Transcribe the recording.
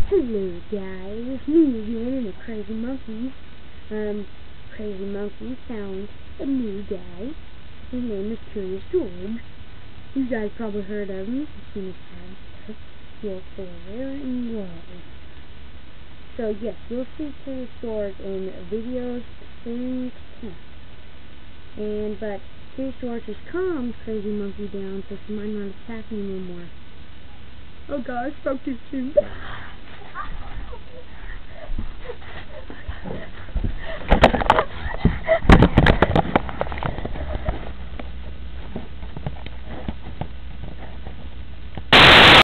Hello guys, me again and the Crazy Monkey. Crazy Monkey found a new guy. His name is Curious George. You guys probably heard of him. He's seen his past. He'll stay very well. So yes, you'll see Curious George in videos soon to come. But Curious George has calmed Crazy Monkey down, so she might not attack me no more. Oh guys, spoke too soon.